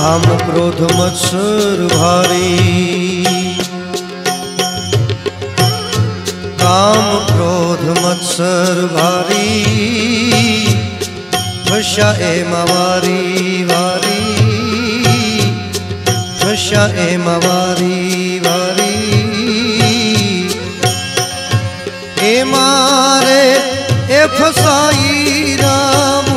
काम क्रोध मत्सर भारी, काम क्रोध मत्सर भारी, फस्या एमा वारी वारी, फस्या एमा वारी वारी। ए मारे ए फसाई राम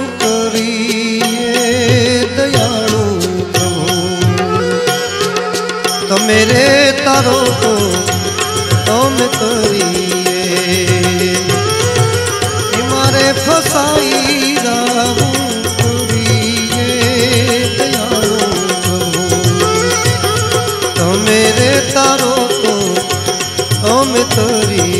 करिए दयालु प्रभु, तो मेरे तारो तो तुम करिए। ए मारे फसाई राम करिए दयालु प्रभु, तो मेरे तारो तो तुम करिए।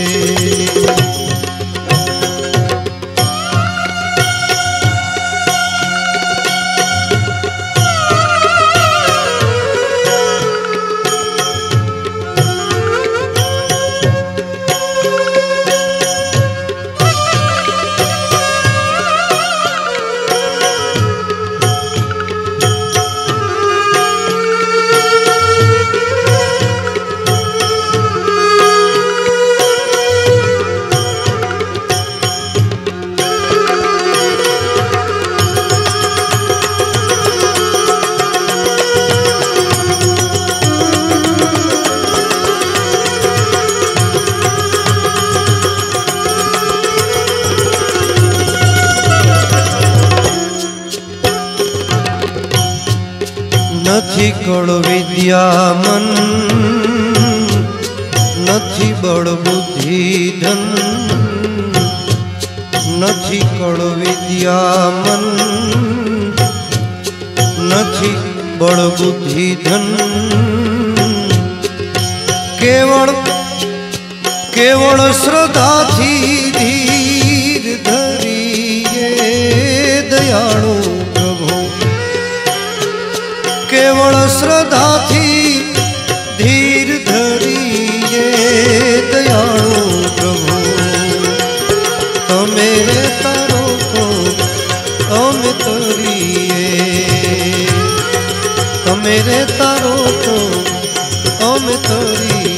નથી કળ વિદ્યા મન, નથી બળ બુદ્ધિ ધન, નથી કળ વિદ્યા મન, નથી બળ બુદ્ધિ ધન, કેવળ કેવળ શ્રદ્ધાથી ધીર ધરીએ દયાળુ પ્રભુ, केवल श्रद्धा थी धीर धरिए दयालु प्रभु, तो मेरे तारो को तुम तरिए, तो मेरे तारो को तुम तरिए।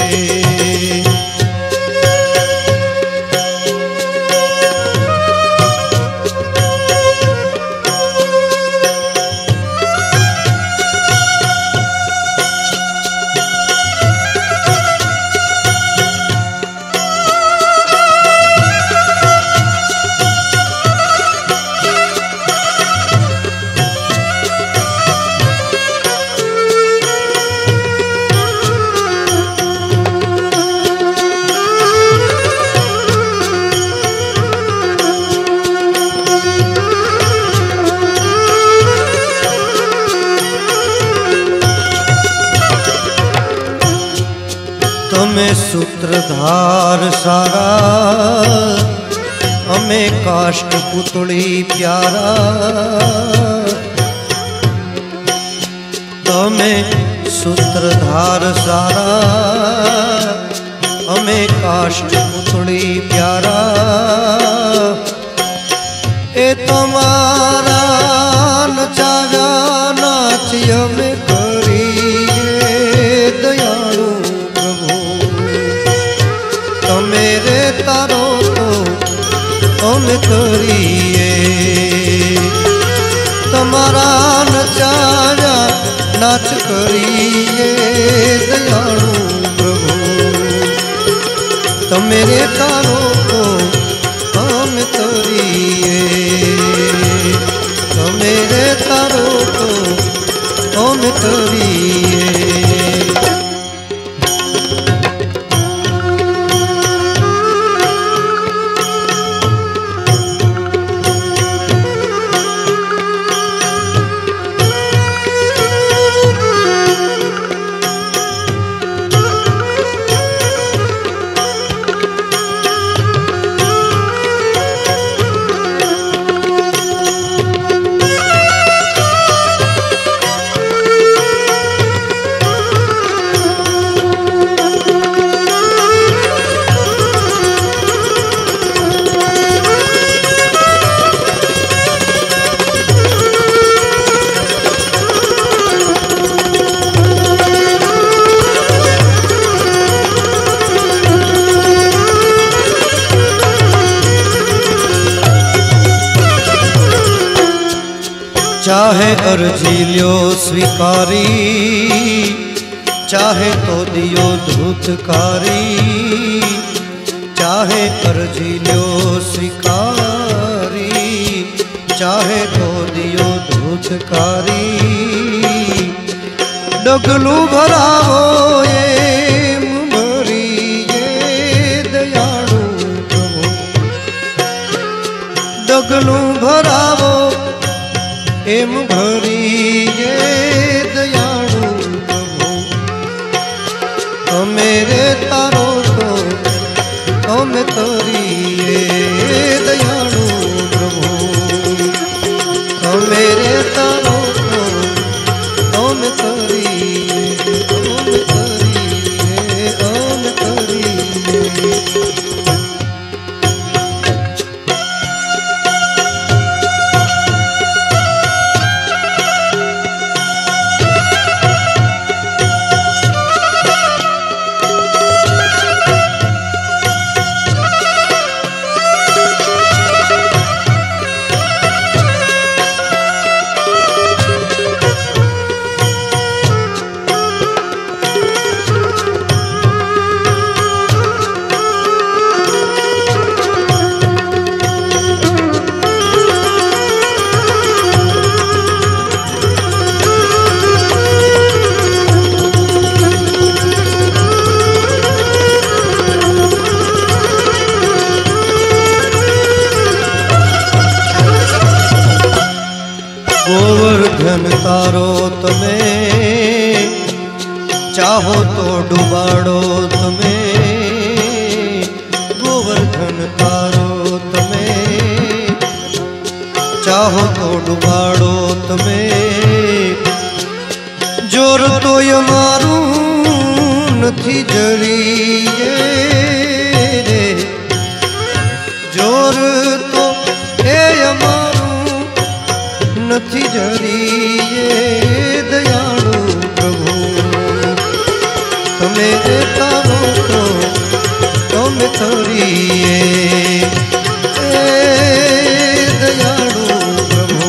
તમે सूत्रधार सारा, अमे काष्ट पुतली प्यारा, तमे सूत्रधार सारा, अमे काष्ट पुतली प्यारा। ए तमारा नचाव्या नाच अमे करिए दयालु प्रभु, तो मेरे तारो तो तुम करिए। तमारा नचाया नाच करिए दयालु प्रभु, तो मेरे तारो तो तुम करिए, तो मेरे तारो तो तुम करिए। चाहे अर्जी ल्यो स्वीकारी, चाहे तो दियो धूतकारी। चाहे अर्जी ल्यो स्वीकारी, चाहे तो दियो धूतकारी। डगलू भरावो एम भरी ये दयाळु प्रभु। डगलू भरावो एम भरी ये दयाळु प्रभु। मेरे तारो तो मैं तोरी ये दयाळु प्रभु। मेरे तारो तो मैं तोरी मैं तोरी मैं तोरी। गोवर्धन तारो तमे, चाहो तो डुबाड़ो तमे। गोवर्धन तारो तमे, चाहो तो डुबाड़ो तमे। जोर तो यमारू नथी जरी रे, जोर तो ए यमारू नथी जरी ये दयाळु प्रभु। तमे तारो तो मैं तोरी ये दयाळु प्रभु।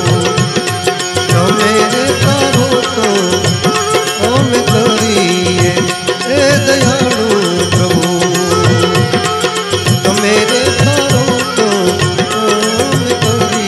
तमे तारो तो मैं तोरी ये दयाळु प्रभु। तमे तारो तो मैं तोरी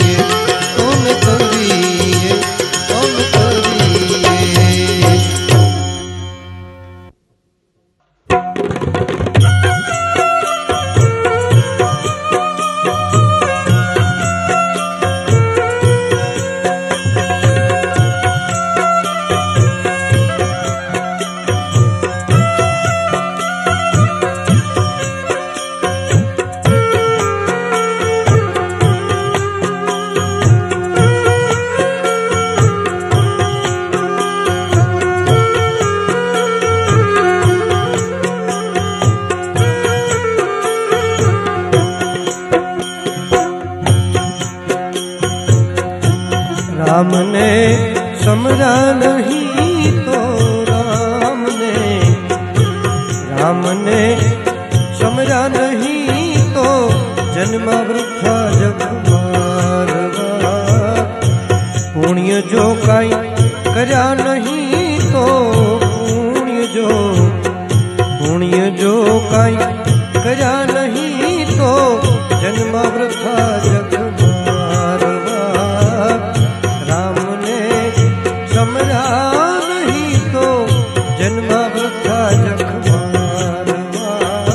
राम ने समझा नहीं तो राम ने समझा नहीं तो जन्म वृथा जग मारवा। पुण्य जो काई करया नहीं तो पुण्य जो काई करया नहीं तो जन्म वृथा जग मारवा। राम ने समझा नहीं तो जन्म वृथा जग मारवा।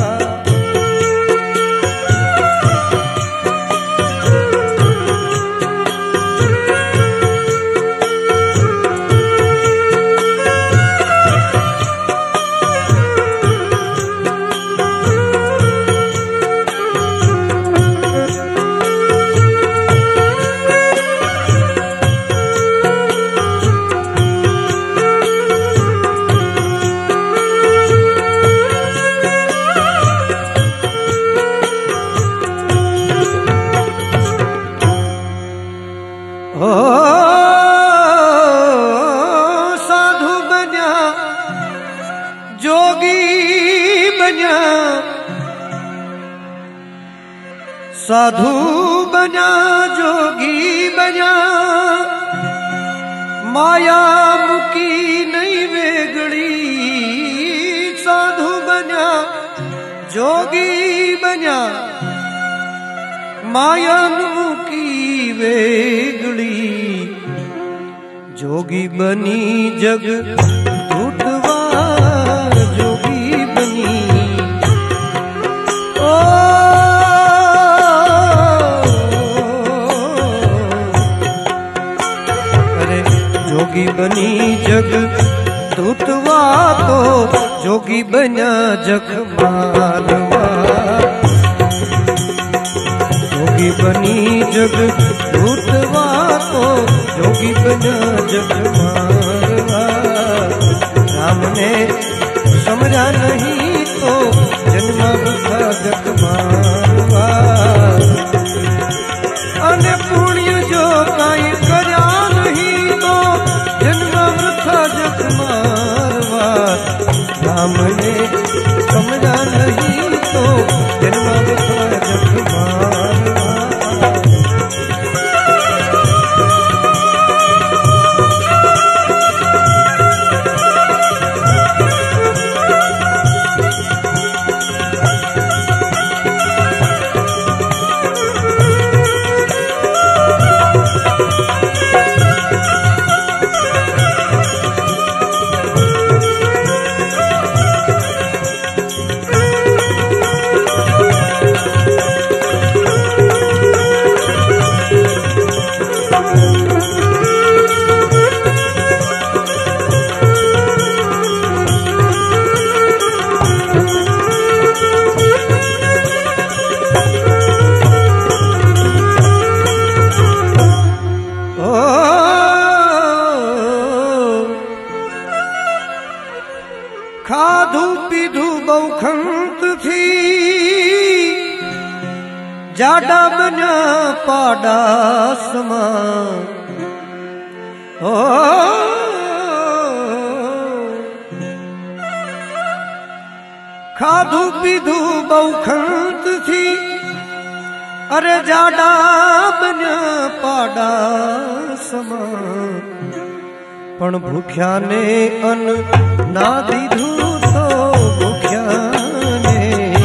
साधु बन्या जोगी बन्या, साधु बन्या जोगी बन्या। माया मुकी नहीं वेगड़ी साधु बन्या जोगी बन्या माया मुकी वेगड़ी जोगी बनी जग उठवा जोगी बनी ओ अरे जोगी बनी जग दूतवा तो जोगी बना जग मारवा जोगी बनी जग दूतवा तो जोगी बना जग मारवा राम ने समझा नहीं तो जन्म वृथा जग मारवा अने पुण्य जो काई कर्या नहीं तो जन्म वृथा जग मारवा राम ने समझा नहीं तो जन्म वृथा जग मारवा खाधु पीधु बहुखंत थी जाडा बना पाडा समा ओ खाधु पीधु बहुखंत थी अरे जाडा बना पाडा समा पण भूख्या ने अन्न ना दीधु तो भूख्या ने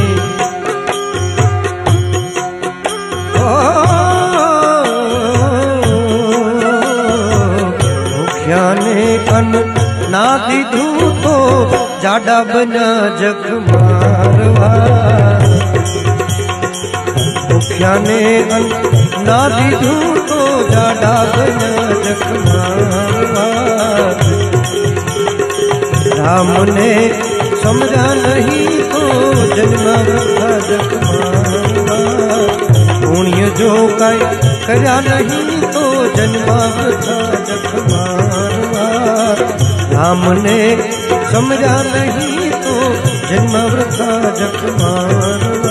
भूख्या ने अन्न ना दीधु तो जाडा बना जग मारवा भूख्या ने अन्न ना दीधु तो जाडा बना जग मारवा राम ने समझा नहीं तो जन्म वृथा जग मारवा पुण्य जो काई कर्या नहीं तो जन्म वृथा जग मारवा राम ने समझा नहीं तो जन्म वृथा जग मारवा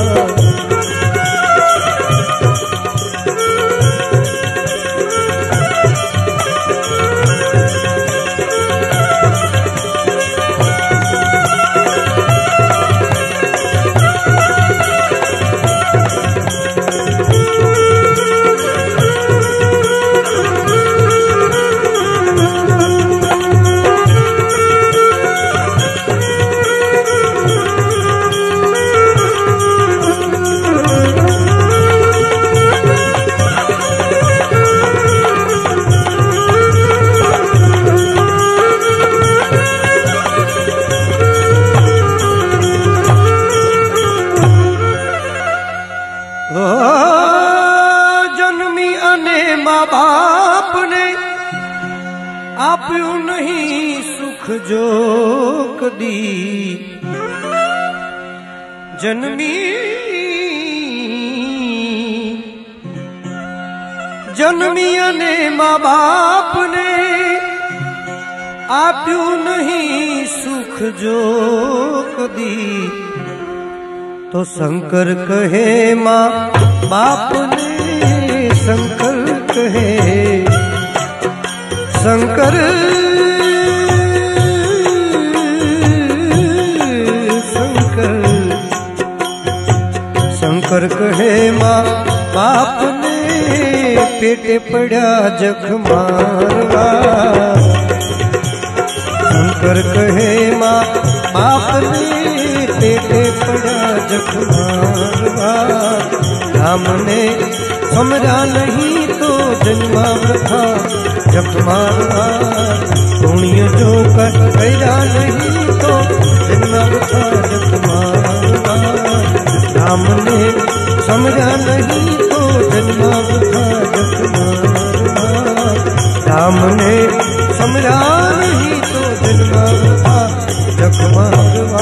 जन्मी अने माँ बाप ने आप्यू नहीं सुख जो कदी जन्मी अने माँ बाप ने आप्यू नहीं सुख जो कदी तो शंकर कहे माँ बाप ने शंकर कहे शंकर शंकर शंकर कहे माँ बाप ने पेटे पड़ा जख मारवा। शंकर कहे माँ बाप ने पेटे पड़ा जख मारवा। राम ने समझा नहीं तो जन्मा वृथा जख मारवा। पुण्य जो कर पैदा नहीं तो जन्मा वृथा जख मारवा। राम ने समझा नहीं तो जन्मा वृथा जख मारवा। राम ने समझा नहीं तो जन्मा वृथा जख मारवा।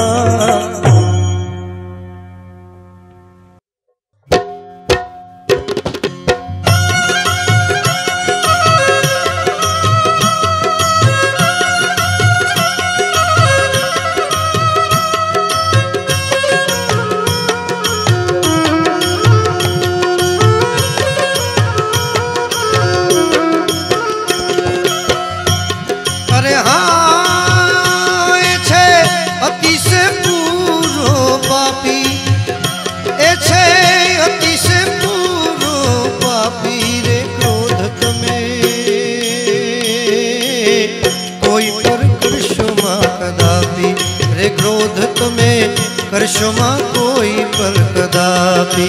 करशमा कोई पर कदापि।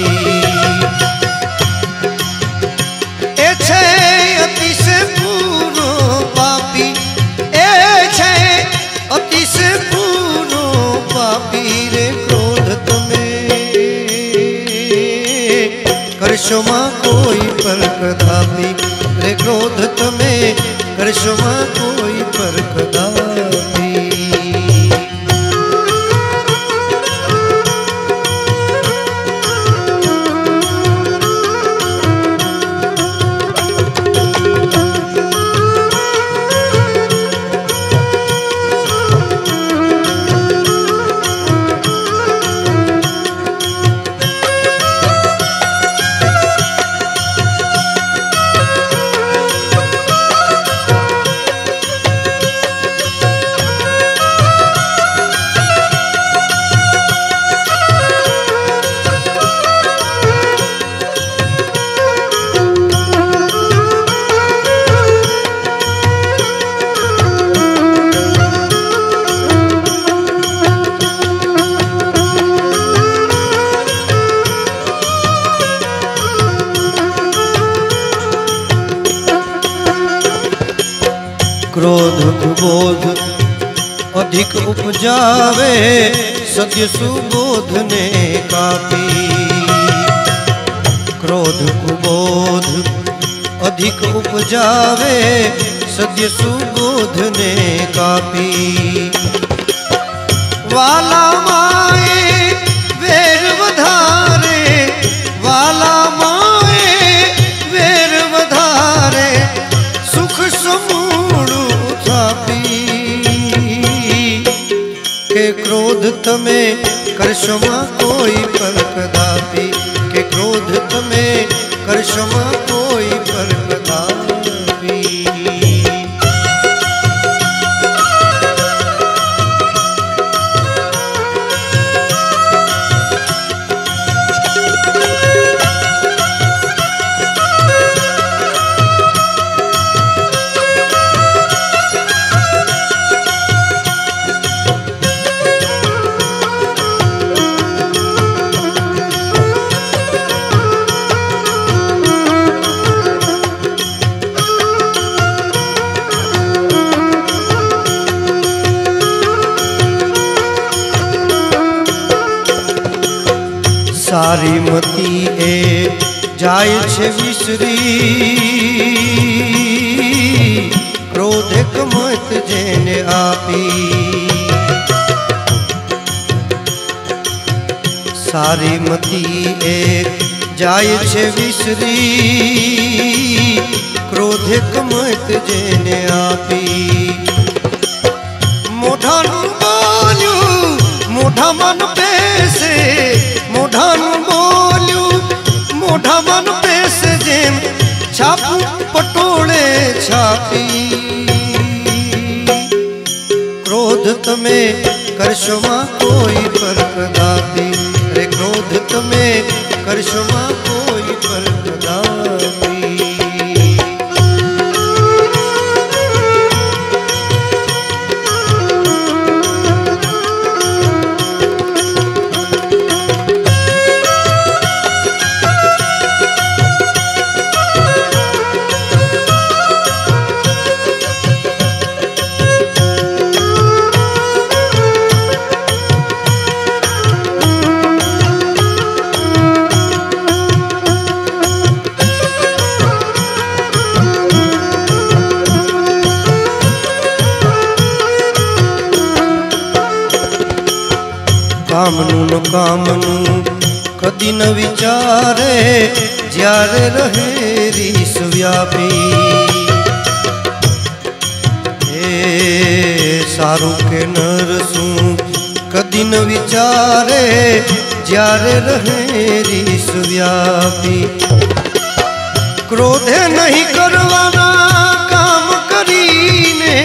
ए छे अति से पूरो पापी, ए छे अति से पूरो पापी रे क्रोध तुम्हें। करशमा कोई पर कदापि रे क्रोध तुम्हें। करशमा कोई पर कदापि। क्रोध कुबोध अधिक उपजावे सत्य सुबोध ने कापी। क्रोध कुबोध अधिक उपजावे सत्य सुबोध ने कापी। वाला माए वेर वधारे, वाला माए वेर वधारे सुख समूह के क्रोध तमें करशमा कोई पर कदापि। के क्रोध तमें करशमा कोई पर कदापि। सारी मती ए जाय छे विसरी। क्रोध कमत जेने आपी। सारी मती ए जाय छे विसरी। क्रोध कमत जेने आपी। मोढ़ा बोल्यू मोढ़ा मन पैसे, मोढ़ा बोल्यू मोढ़ा मन पैसे जेम छापू पटोले छापी। क्रोध तमें करशमा कोई पर कदापि। रे क्रोध तमें करशमा कोई पर कदापि। કામનું ન કામનું કદી ન વિચારે જ્યારે રહે રીસ વ્યાપી એ સારું કે નરસું કદી ન વિચારે જ્યારે રહે રીસ વ્યાપી ક્રોધે નહીં કરવાના કામ કરીને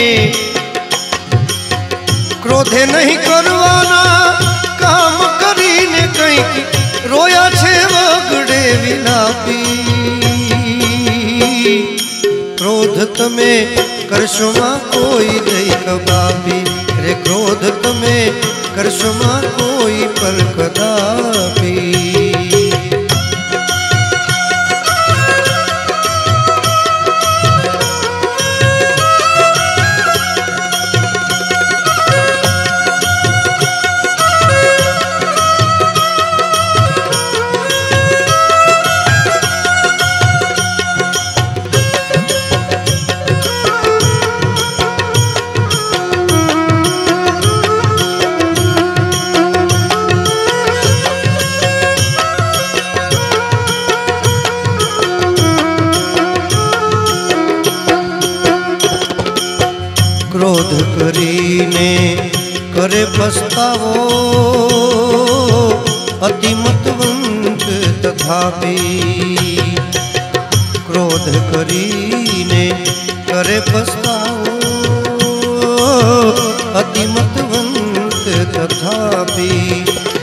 ક્રોધે નહીં કરવાના કામ કરીને કંઈક રોયા છે વગડે વિલાપી ક્રોધ તમે કરશોમાં કોઈ દઈ કબાપી રે ક્રોધ તમે કરશોમાં કોઈ પર કદાપી ક્રોધ કરીને કરે પસ્તાવો અતિમતવંત તથાપી ક્રોધ કરીને કરે પસ્તાવો અતિમતવંત તથાપી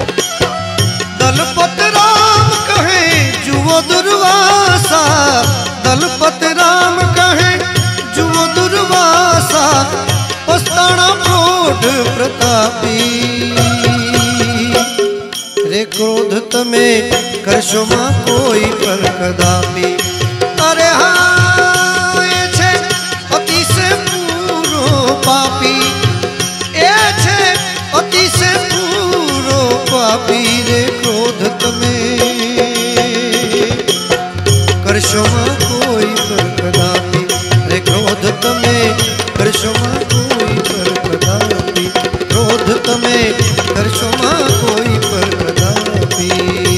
દલપત રામ કહે જુઓ દુર્વાસા દલપત રામ કહે જુઓ દુર્વાસા પસ્તાણા પ્રોઢ પ્રતાપી રે ક્રોધ તમે કરશોમાં કોઈ પર કદાપી અરે હા એ છે અતિશય પૂરો પાપી એ છે અતિશય પૂરો પાપી રે ક્રોધ તમે કરશોમાં કોઈ પર કદાપી રે ક્રોધ તમે કરશોમાં કોઈ પર કદાપી ક્રોધ તમે કરશોમાં કોઈ પર કદાપી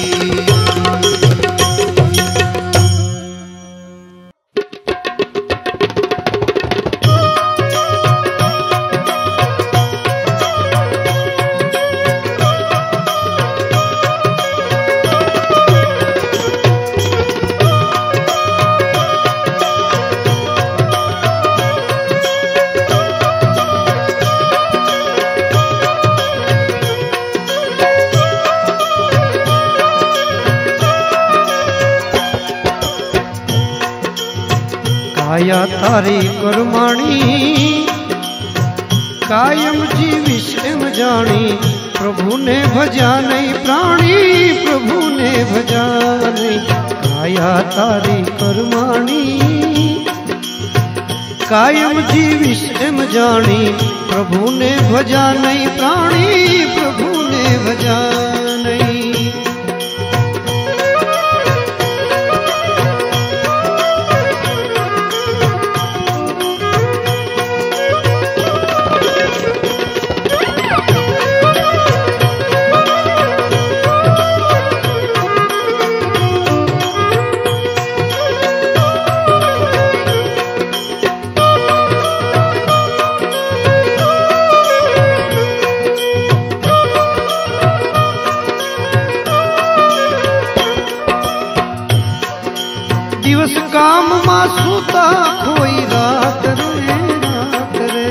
કાયા તારી કરમાણી કાયમ જીવીશ એમ જાણી પ્રભુને ભજા નહીં પ્રાણી પ્રભુને ભજા નહીં કાયા તારી કરમાણી કાયમ જીવીશ એમ જાણી પ્રભુને ભજા નહીં પ્રાણી પ્રભુને ભજા નહીં દિવસ કામમાં સૂતા ખોઈ રાત રે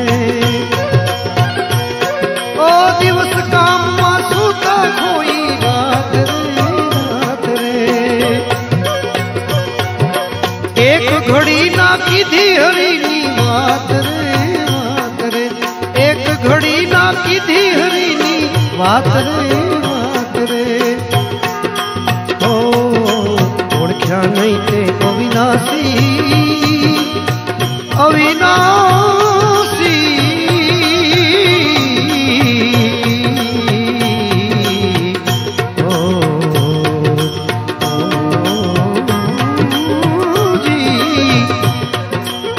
ઓ દિવસ કામમાં સૂતા ખોઈ રાત રે એક ઘડી ના કીધી હરીની વાત રે એક ઘડી ના કીધી હરીની વાત રે ઓળખ્યા નહીં તે અવિનાશી અવિનાશી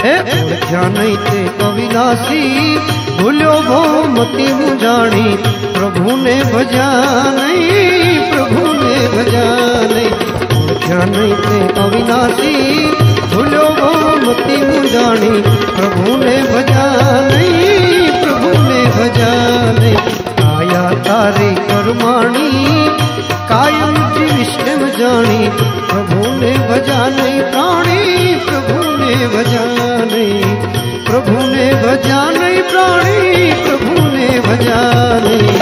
ओळख्या नहीं ते अविनाशी भूल्यो भो मती मुजाणी प्रभु ने भजा नहीं प्रभु ने भजा नहीं ओळख्या नहीं ते अविनाशी भूल्यो भो मती मुजाणी प्रभु ने भजा नहीं प्रभु ने भजा नहीं आया तारी करमाणी कायम जीविष्ट जानी प्रभु ने भजा नहीं प्राणी प्रभु ने भजा नहीं प्रभु ने भजा नहीं प्राणी प्रभु ने भजा नहीं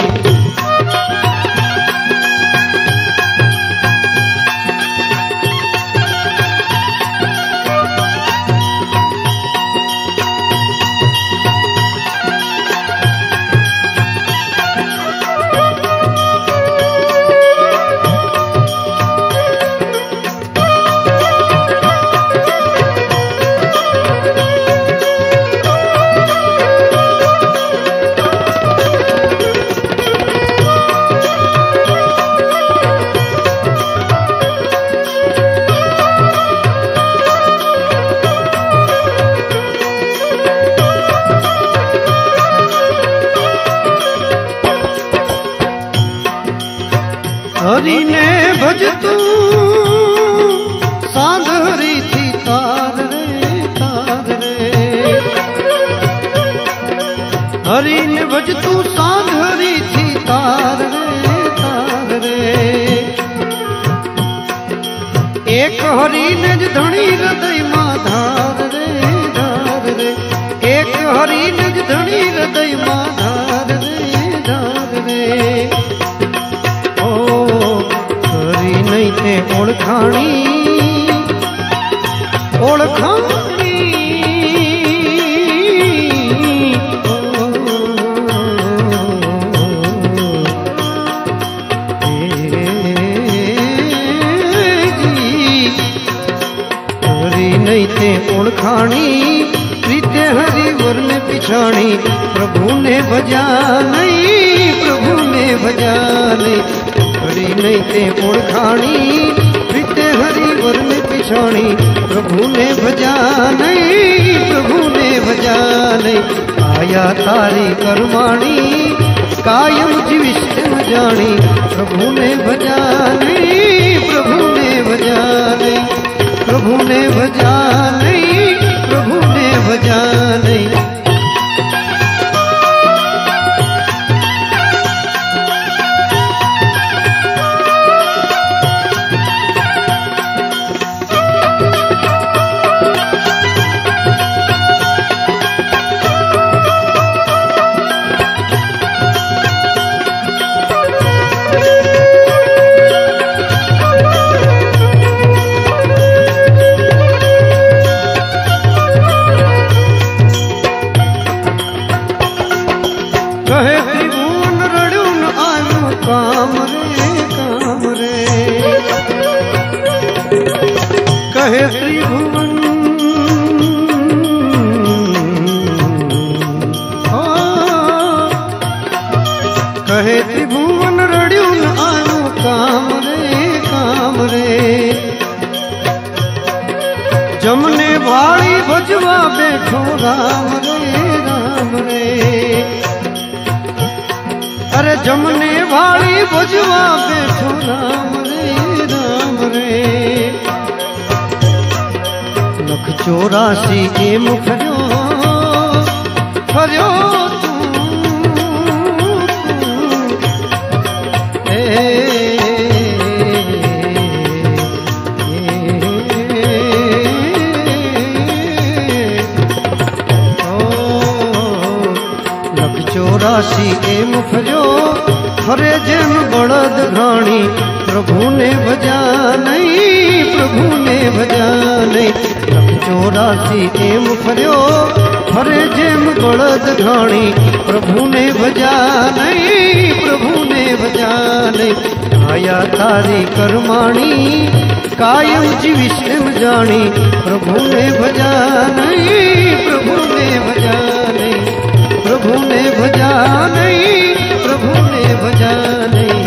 हरि ने भज तू सांधरी थी तार रे हरि ने भज तू सांधरी थी तार रे एक हरि ने ज धणी हृदय मां धार रे एक हरि ने ज धणी हृदय मां धार रे नहीं थे ओळखाणी ओळखाणी हरि नहीं थे ओळखाणी प्रीते हरि वर्ण पिछाणी प्रभु ने भजा नहीं प्रभु ने भजा नहीं हरि नहीं ते ओळखाणी प्रीते हरि वर्ण पिछाणी प्रभु ने भजा नहीं प्रभु ने भजा नहीं आया तारी करमाणी कायम जीविष्ट जानी प्रभु ने भजा नहीं प्रभु ने भजा नहीं प्रभु ने भजा नहीं प्रभु ने भजा नहीं कहे त्रिभुवन कहे त्रिभुवन रड़ियुन आयो काम रे जमने वाली भजवा बैठो राम रे अरे जमने वाली भजवा बैठो राम रे लख 84 के मुख जो फरियो लख 84 के मुख जो हरे जन बड़द घाणी प्रभु ने भजा नहीं प्रभु ने भजा नहीं 84 के मुखर्यो हरे जेम बड़द घाणी प्रभु ने भजा नहीं प्रभु ने भजा नहीं आया तारी करमाणी कायम जीविष्ट जानी प्रभु ने भजा नहीं प्रभु ने भजा नहीं प्रभु ने भजा नहीं प्रभु ने भजा नहीं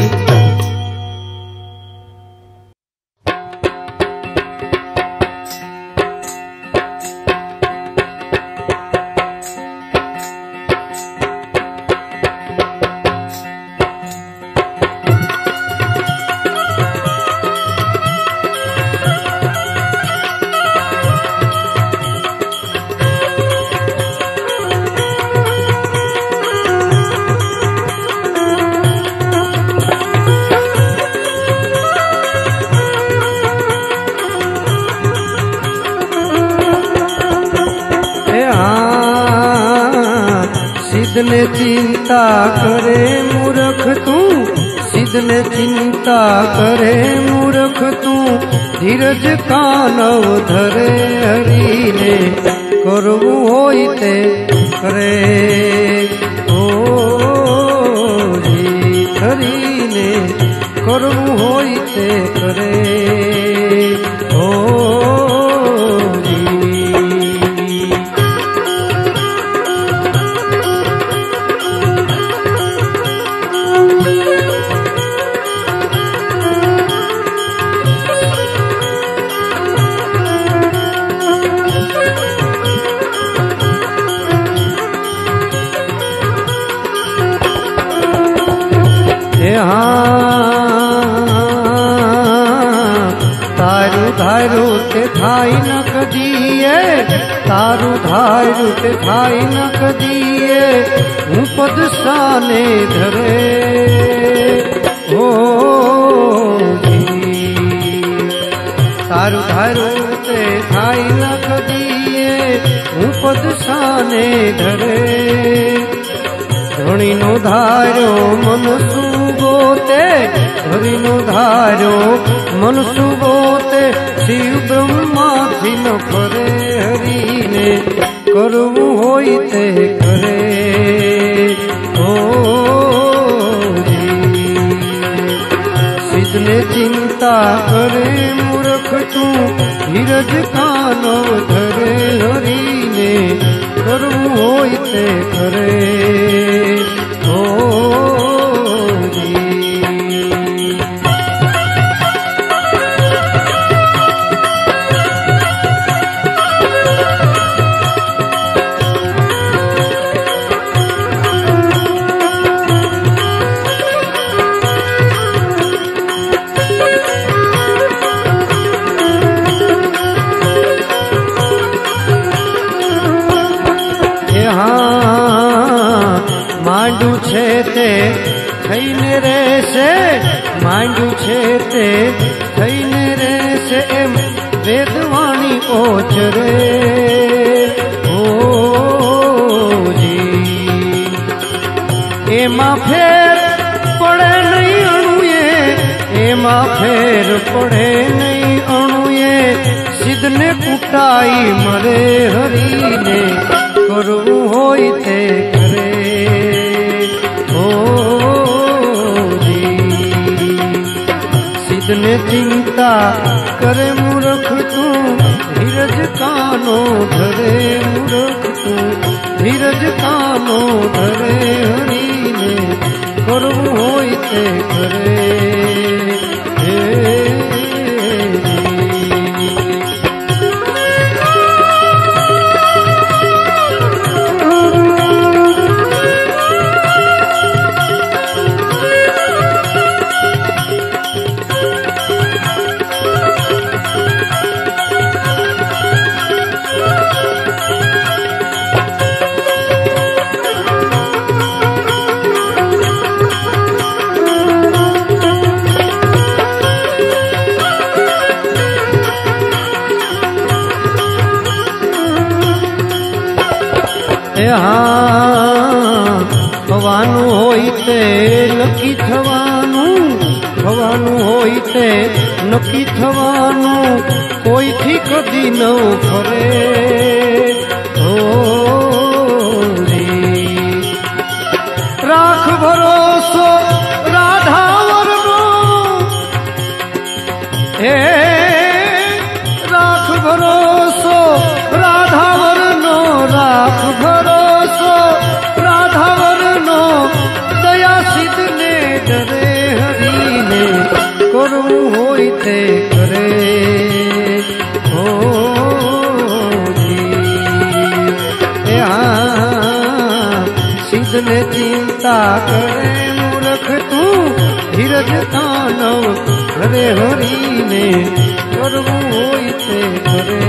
सिद्धने चिंता करे मूर्ख तू, सिद्धने चिंता करे मूर्ख तू, धीरज कानव धरे हरि ने करवू होई ते करे। ओ जी हरि ने करवू होई ते करे। ओ तारू धारू ते थाई न कदीए, तारू धारू ते थाई न कदीए, हूँ पद साने धरे। ओ जी तारू धारू ते थाई न कदीए, हूँ पद साने धरे। धणी नो धारो मन सुगोते, धणी नो धारो मन सुगोते, शिव ब्रह्मा थी न फरे हरि ने करवू होई ते करे। ओ जी सिद्धने चिंता करे मूर्ख तू, धीरज कानो धरे हरि ने करवू होई ते करे। માંડું છે તે થઈને રહેશે, માંડું છે તે થઈને રહેશે, એમ વેદવાણી ઓચરે। ઓ જી એમાં ફેર પડે નહીં અણુએ, એમાં ફેર પડે નહીં અણુએ, સિદ્ધને કુટાઈ મરે હરિને કરવું હોય તે કરે। सिद्धने चिंता करे मूर्ख तू, धीरज कानो धरे मूर्ख तू, धीरज कानो धरे हरि ने करवू होई ते करे। થવાનું હોય તે નક્કી થવાનું, થવાનું હોય તે નક્કી થવાનું, કોઈથી કદી ન ફરે। ઓ રાખ ભરોસો રાધાવરનો, હે રાખ ભરોસો રાધાવરનો, રાખ ભરોસો રાધાવરનો, દયા સિદ્ધને ડરે હરિને કરવું હોય તે કરે। ઓ સિદ્ધને ચિંતા કરે મૂર્ખ તું, ધીરજ કાનવ ધરે હરિને કરવું હોય તે કરે।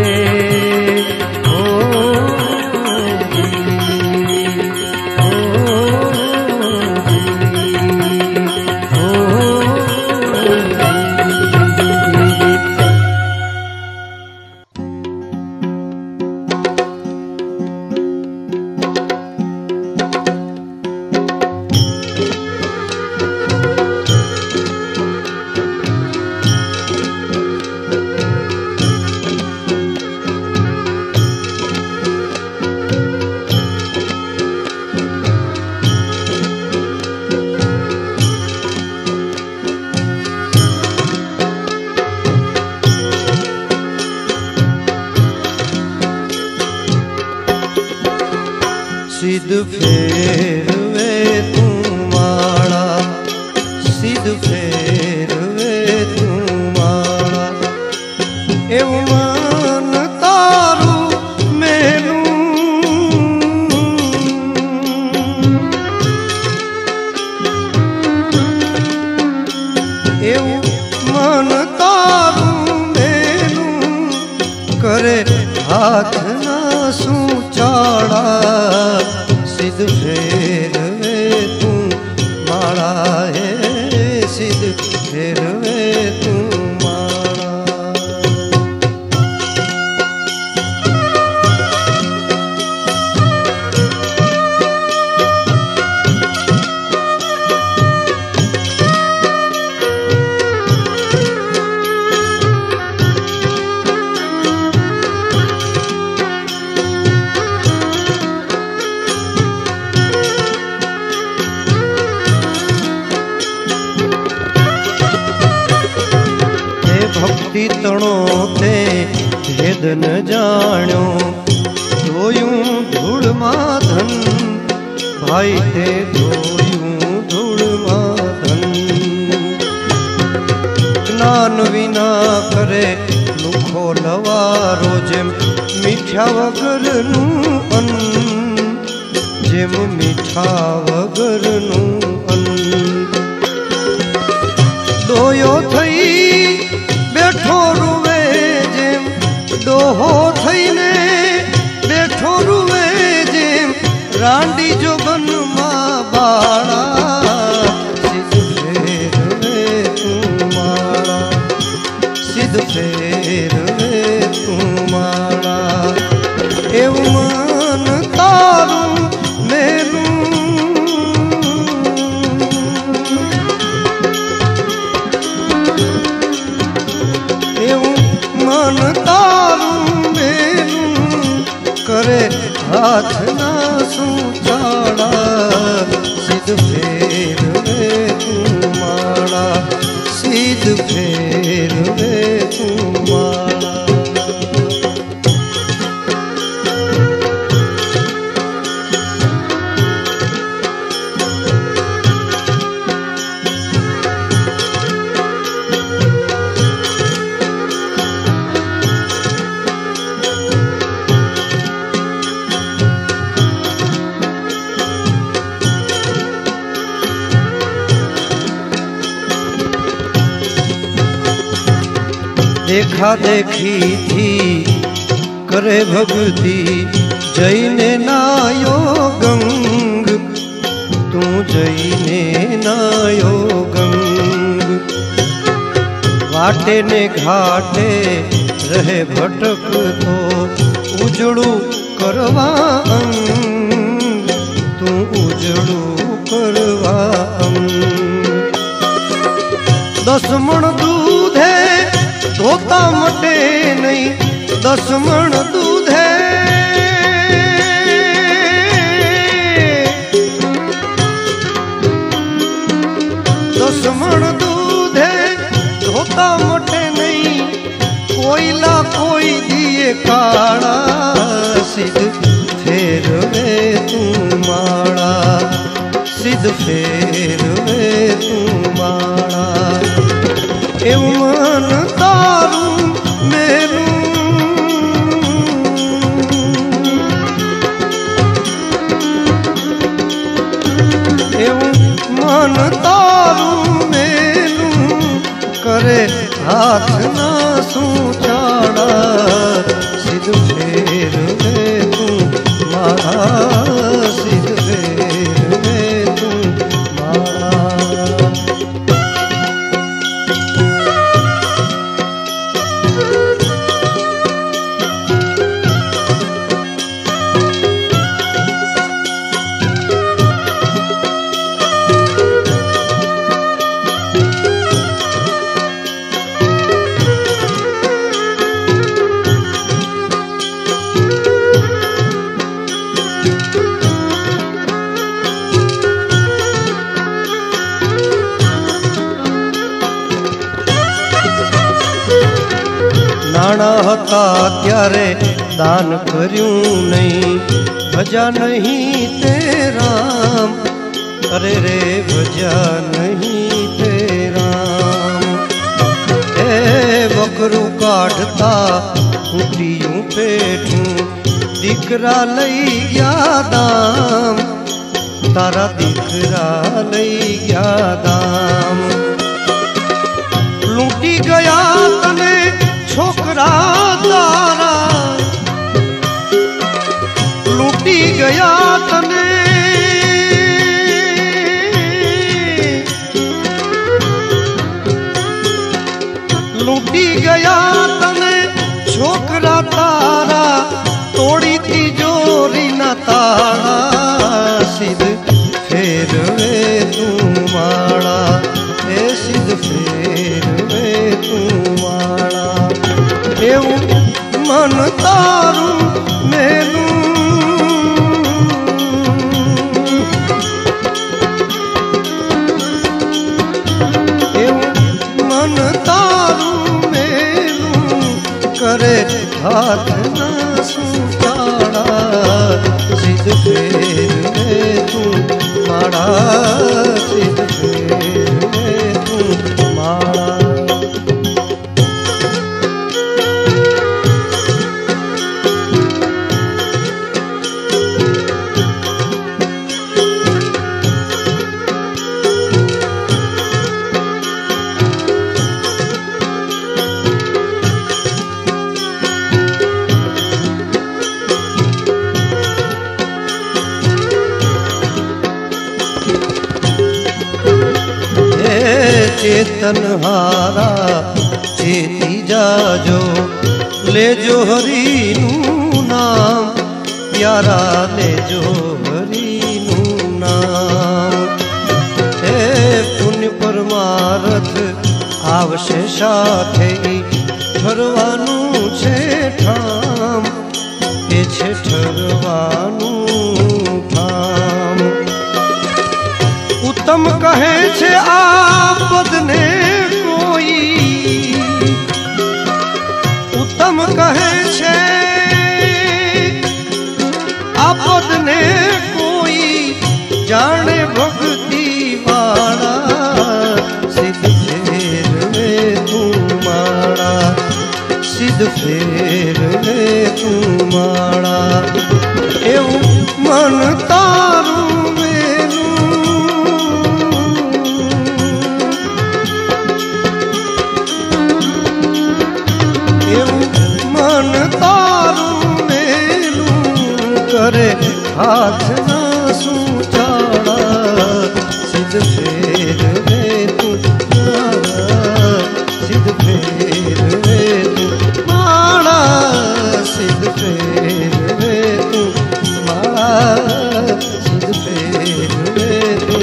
सिद्ध फेरवे तू माड़ा, सिद्ध फेरवे तू माड़ा। एवं मान तारू मेनू, एवं मान तारू मेनू करे हाथ ना सूचाड़ा। सिद्ध फेरवे तू माड़ा है, सिद्ध फेरवे तू माड़ा। भक्ति तणो ते भेद न जाण्यो, धोयूं धूल मां धन भाई ते धोयूं धूल मां धन। ज्ञान विना करे लुखो लवारो, जेम मीठा वगरनु अन्न, जेम मीठा वगरनु अन्न। दोयो थई बेठो रुवे जेम डोहो थईने बेठो रुवे जेम रांडी जो बन मां बाड़ा। सिद्ध फेरवे तू माड़ा, सिद्ध फेरवे तू माड़ा। एवं मान तारू मेनू, मन तारू मेनू करे हाथ ना सूचाड़ा। सिद्ध फेरवे तू माड़ा, सिद्ध फेरवे तू माड़ा। देखा देखी थी करे भक्ति, जैने नायो गंग, तू जैने नायो गंग। वाटे ने घाटे रहे भटक तो उजड़ू करवा अंग, तू उजड़ू करवा अंग। 10 मण दूध है धोता मटे नहीं, 10 मण दूध है, 10 मण दूध है धोता मटे नहीं, कोयला कोई दिए काड़ा। सिद्ध फेरवे तू माड़ा, सिद्ध फेरवे तू माड़ा। एवं मान तारू मेनू, एवं मान तारू मेनू करे हाथ ना सूचाड़ा। सिद्ध फेरवे तू माड़ा, सिद्ध फेरवे तू माड़ा। હતા ત્યારે દાન કર્યું નહીં, ભજા નહીં તે રામ, અરે રે ભજા નહીં તે રામ. એ બકરું કાઢતા ફૂટ્યું પેઠું, દીકરા લઈ ગયા દામ, તારા દીકરા લઈ ગયા દામ. લૂંટી ગયા તને છોકરા તારા, લૂંટી ગયા તને, લૂંટી ગયા તને છોકરા તારા, તોડી તિજોરી ના તાળા, સિદ્ધ ફેરવે તું માળા, એ સિદ્ધ ફેરવે તું માળા. એવું મન તારું મેલું, એવું મન તારું મેલું, કરે હાથ ના સુતાળા, સિદ્ધ ફેરવે તું માળા, સિદ્ધ ફેરવે તું માળા. चेतन हारा चेती जाजो, लेजो हरि नू नाम, प्यारा लेजो हरि नू नाम. हे पुण्य परमारथ आवशे साथे, ठरवानुं छे ठाम, ए छे ठरवानुं ठाम. उत्तम कहे छे आपद ने कोई, उत्तम कहे छे आपद ने कोई, जाने भक्ति वाला, सिद्ध फेरवे तू माळा, सिद्ध फेरवे तू माळा. એવું મન તારું करे हाथ ना सूचाड़ा, सिद्ध फेरवे तू माळा, सिद्ध फेरवे तू माळा, सिद्ध फेरवे तू माळा, सिद्ध फेरवे तू.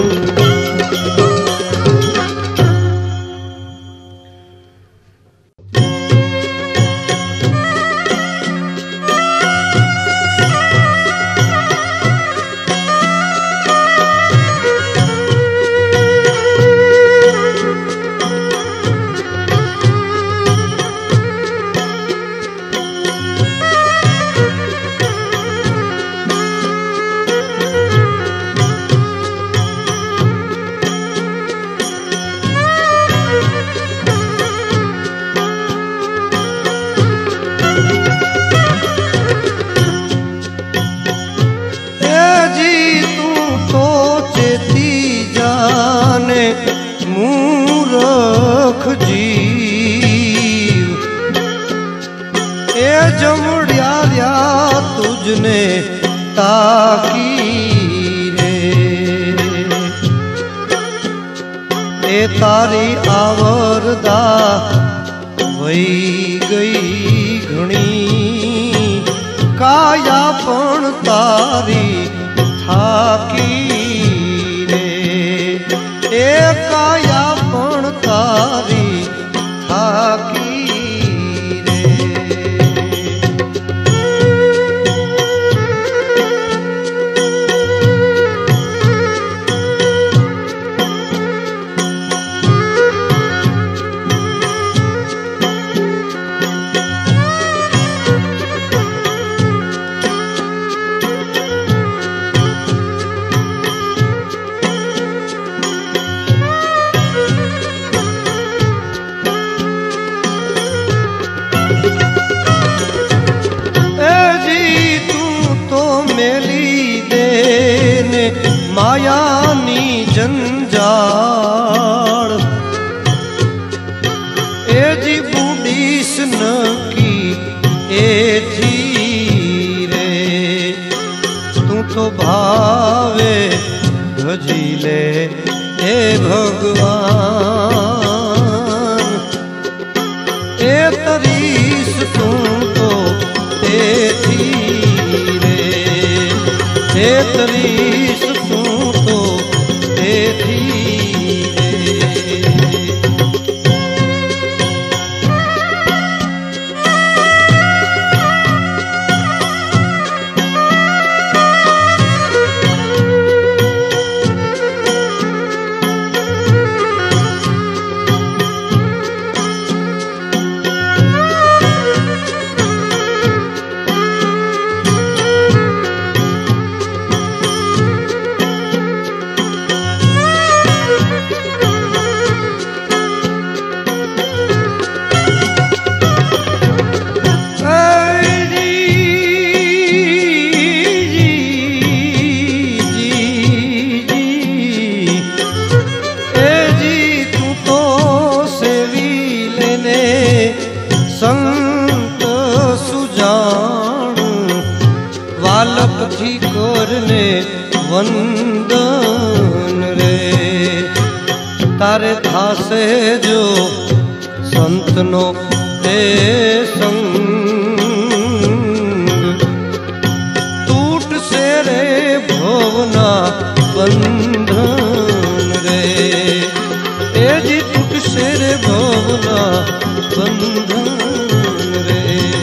मूर्ख जीव ए जमड़िया तुझने ताकी रे, ए तारी आवरदा वही गई घणी, काया पण तारी थाकी रे, ए काया पण तारी थाकी रे. मायानी जंजाल ए जी बूढ़ीस न की ए धीरे तू तो भावे भजीले हे भगवान ए तरीस तू तो ए धीरे हे तरीस तू तो ए धीरे संत सुजान वालप थी करने वंदन रे तारे थासे जो संत नो दे संग टूट से रे भवना बंधन रे ए जी टूट से रे भवना बंधन रे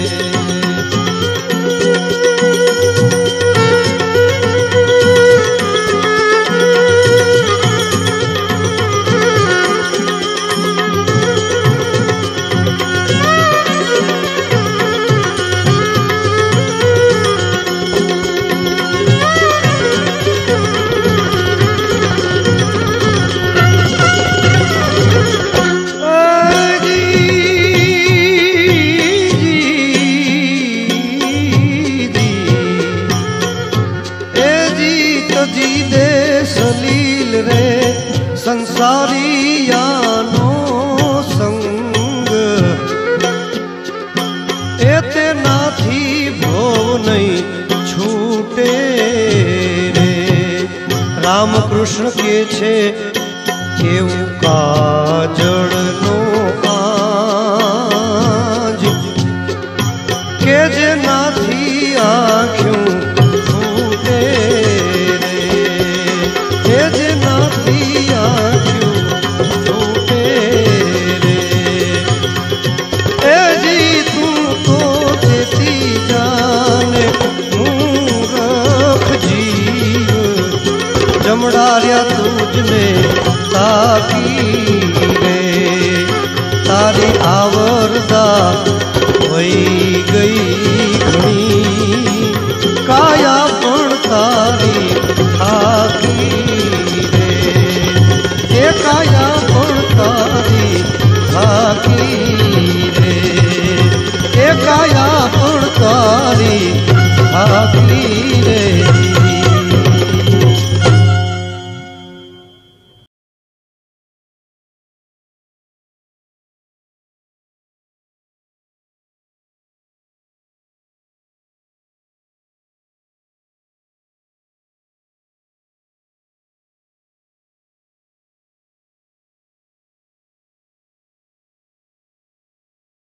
जी दे सलील रे संसारियानो संग एते नाथी भोव नहीं छूटे रे राम कृष्ण के छे केवू काजल नो आज के जे नाथी आँख्यों जमड़ारिया तुझने ताकी रे तारी आवरदा वही गई घणी काया पण तारी थाकी रे ए काया पण तारी थाकी रे ए काया पण तारी थाकी रे